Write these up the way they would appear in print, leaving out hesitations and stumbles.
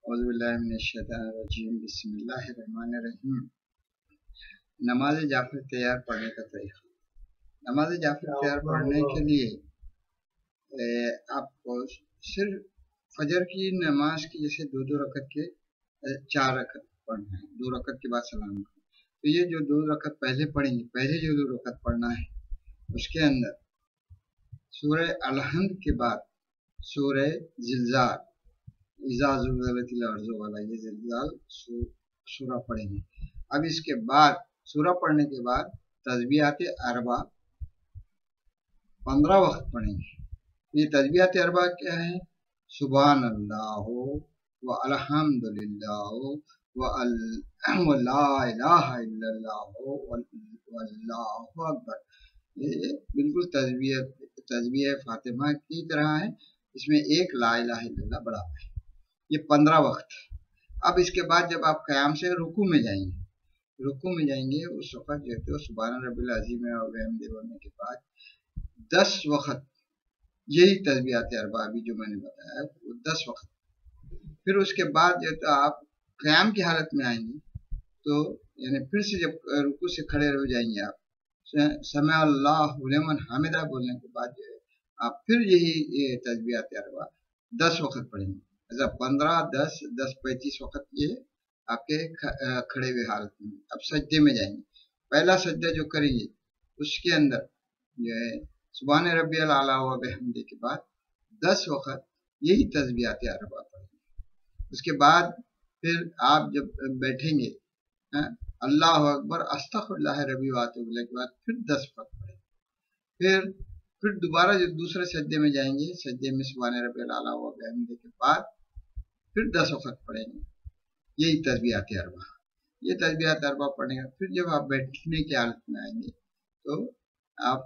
औज़ुबिल्लाहिमिनश्शैतानिर्रजीम बिस्मिल्लाहिर्रहमानिर्रहीम। नमाज जाफर तैयार पढ़ने का तरीका। नमाज जाफर तैयार पढ़ने के लिए आपको सिर्फ फजर की नमाज की जैसे दो रकत के 4 रकत पढ़ना है, 2 रकत के बाद सलाम करना। तो ये जो 2 रकत पहले पढ़ेंगे, पहले जो 2 रकत पढ़ना है उसके अंदर सूरह अलहम्द के बाद सूरह जिल्ज़ाल इज़ा ज़ुल्ज़िलतिल अर्ज़ु वाला ये जिल्ज़ाल सूरा पढ़ेंगे। अब इसके बाद सूरा पढ़ने के बाद तस्बीहात अरबा 15 वक्त पढ़ेंगे। ये तस्बीहात अरबा क्या है? सुभान अल्लाह व अल्हम्दुलिल्लाह व ला इलाहा इल्लल्लाह वल्लाहु अकबर। ये बिल्कुल तस्बीह फातिमा की तरह है, इसमें एक ला इलाहा इल्लल्लाह बड़ा है। ये 15 वक्त। अब इसके बाद जब आप क़याम से रुकू में जाएंगे उस वक्त जो है सुभान रब्बिल अज़ीम और बिहम्दी बोलने के बाद 10 वक्त यही तस्बीहात अरबा अभी जो मैंने बताया वो 10 वक्त। फिर उसके बाद जो तो आप क़याम की हालत में आएंगे तो यानी फिर से जब रुकू से खड़े हो जाएंगे आप समी अल्लाहु लिमन हमिदा बोलने के बाद जो है आप फिर यही तस्बीहात अरबा 10 वक्त पढ़ेंगे। ऐसा 15, 10, 10, 35 वक्त ये आपके खड़े हुए हालत में। अब सजदे में जाएंगे। पहला सजदा जो करेंगे उसके अंदर जो है सुभान रब्बियल आला व बिहम्दी के बाद 10 वक्त यही तस्बीहात अरबा पढ़ेंगे। उसके बाद फिर आप जब बैठेंगे अल्लाहु अकबर अस्तगफिरुल्लाह रब्बी व अतूबु इलैह के बाद फिर 10 वक्त पढ़ेंगे। फिर दोबारा जब दूसरे सजदे में जाएंगे, सजदे में सुभान रब्बियल आला व बिहम्दी के बाद फिर 10 वक्त पढ़ेंगे यही तस्बीहात अरबा। ये तस्बीहात अरबा पढ़ने का फिर जब आप बैठने की हालत में आएंगे तो आप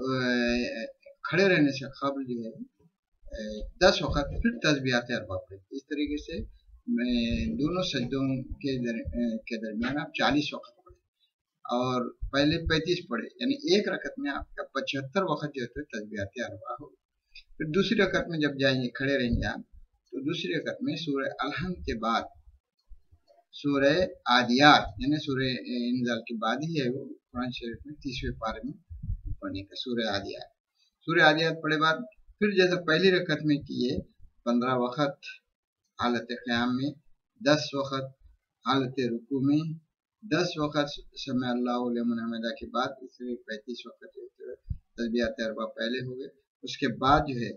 खड़े रहने से कब्ल जो है 10 वक्त फिर तस्बीहात अरबा पढ़ेंगे। इस तरीके से दोनों सजदों के दरमियान आप 40 वक्त पढ़े और पहले 35 पढ़े, यानी एक रकत में आपका 75 वक्त जो है तस्बीहात अरबा हो। फिर दूसरी रकत में जब जाएंगे, खड़े रहेंगे आप, तो दूसरी रकत में सूरह अलहम्द के बाद सूरह आदियात यानी सूरह इंजाल के बाद ही है वो कुरान शरीफ में 30वें पारे में पढ़ने का सूरह आदियात। सूरह आदियात पढ़े बाद फिर जैसे पहली रकत में किए 15 वक्त हालत क़याम में, 10 वक्त हालत रुकू में, 10 वक्त समी अल्लाहु लिमन हमिदा के बाद इसलिए 35 वक्त तस्बीहात अरबा पहले हो गए। उसके बाद जो है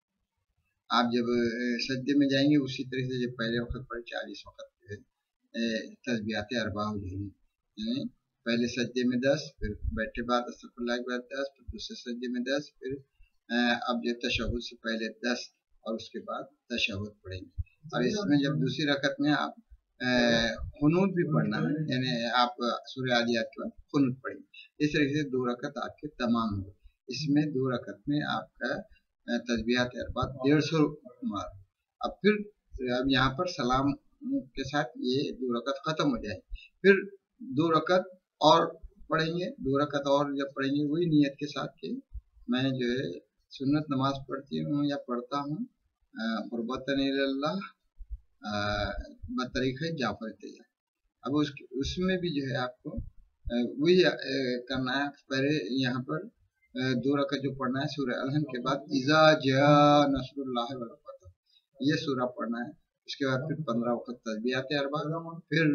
आप जब सजदे में जाएंगे उसी तरह से जब पहले वक्त पढ़े 40 वक्त तस्बीहात अरबा हो जाएंगे। यानी पहले सजदे में 10, फिर बैठे बाद अस्तगफिरुल्लाह के बाद 10, फिर दूसरे सजदे में 10, फिर अब जो तशहुद से पहले 10 और उसके बाद तशहुद पढ़ेंगे। और इसमें जब दूसरी रकत में आप खुनूत भी पढ़ना है, यानी आप सूरह आदियात के बाद खुनूत पढ़ेंगे। इस तरीके से 2 रकत आपके तमाम हो गए। इसमें 2 रकत में आपका तस्बीहात अरबा 150 मार। अब फिर अब यहाँ पर सलाम के साथ ये 2 रकत खत्म हो जाए। फिर 2 रकत और पढ़ेंगे। 2 रकत और जब पढ़ेंगे वही नियत के साथ कि मैं जो है सुन्नत नमाज पढ़ती हूँ या पढ़ता हूँ क़ुर्बतन इलल्लाह बतरीक़े जाफर तैयार। अब उसमें भी जो है आपको वही करना है। पहले यहाँ पर 2 रकत जो पढ़ना है सूरह अलहम्द के बाद इज़ा जा नस्रुल्लाह वल फतह ये सूरा पढ़ना है। उसके बाद फिर 15 वक्त तस्बीहात अरबा, फिर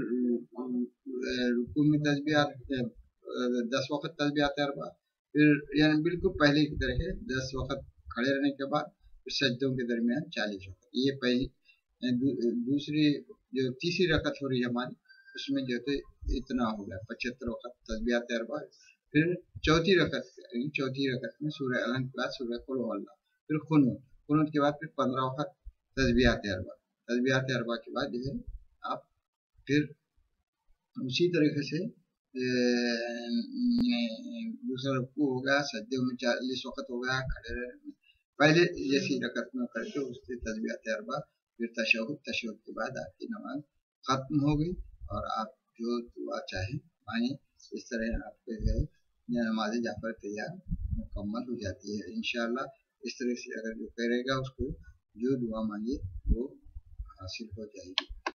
रुकू में तस्बीहात 10 वक्त तस्बीहात अरबा, फिर यानी बिल्कुल पहले की तरह 10 वक्त खड़े रहने के बाद फिर सजदों के दरमियान 40 वक्त। ये पहली। दूसरी जो तीसरी रकत हो रही है हमारी उसमें जो है इतना हो गया 75 वक्त तस्बीहात अरबा। फिर चौथी रकत में सूरह अलहम्द के बाद सूरह कुल हुवल्लाह, फिर खुनूत के बाद फिर 15 वक्त तस्बीहात अरबा के बाद जो है आप फिर उसी तरीके से दूसरा रुकू हो गया, सजदे में 40 वक्त हो गया, खड़े रहने पहले जैसी रकत में करके उससे तस्बीहात अरबा, फिर तशहुद के बाद आपकी नमाज खत्म हो गई और आप जो दुआ चाहे मांगे। इस तरह आपके जो है नमाज जाफर तैयार मुकम्मल हो जाती है इंशाअल्लाह। इस तरह से अगर जो करेगा उसको जो दुआ मांगे वो हासिल हो जाएगी।